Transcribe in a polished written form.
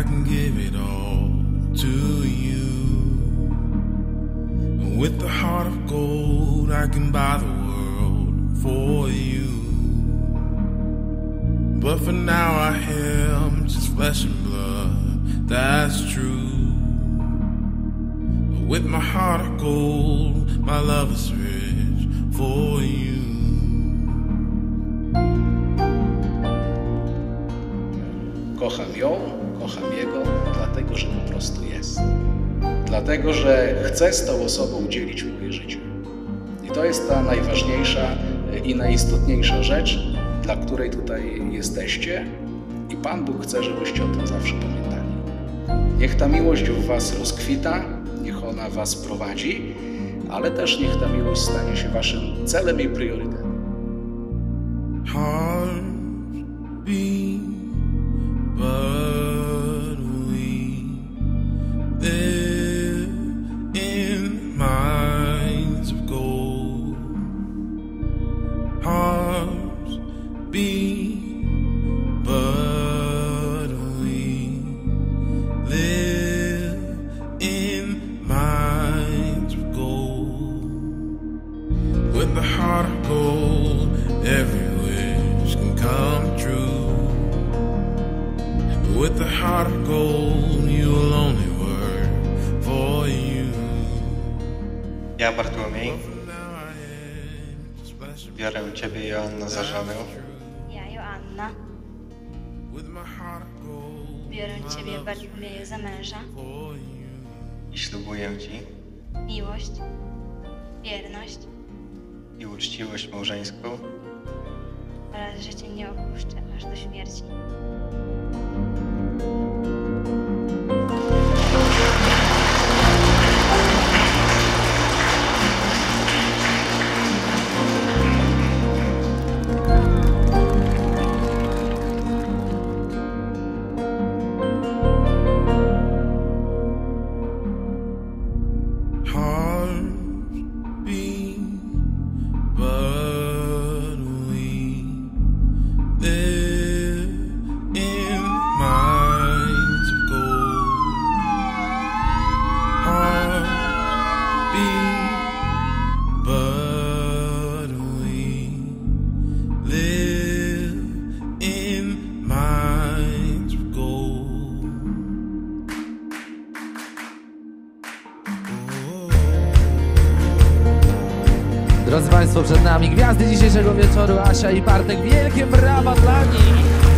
I can give it all to you. With the heart of gold, I can buy the world for you. But for now I am just flesh and blood, that's true. With my heart of gold, my love is rich for you. Kocham ją, kocham jego, dlatego, że po prostu jest. Dlatego, że chcę z tą osobą dzielić moje życie. I to jest ta najważniejsza i najistotniejsza rzecz, dla której tutaj jesteście. I Pan Bóg chce, żebyście o tym zawsze pamiętali. Niech ta miłość w was rozkwita, niech ona was prowadzi, ale też niech ta miłość stanie się waszym celem i priorytetem. But we live in minds of gold. Hearts beat, but we live in minds of gold. With the heart of gold, every wish can come true. With the heart of gold, you will only work for you. Ja, Bartłomiej, biorę Ciebie, Joanno, za żonę. Ja, Joanna, biorę Ciebie, Bartłomieju, za męża. I ślubuję Ci Miłość, wierność i uczciwość małżeńską oraz że Cię nie opuszczę aż do śmierci. Drodzy Państwo, przed nami gwiazdy dzisiejszego wieczoru, Asia i Bartek. Wielkie brawa dla nich!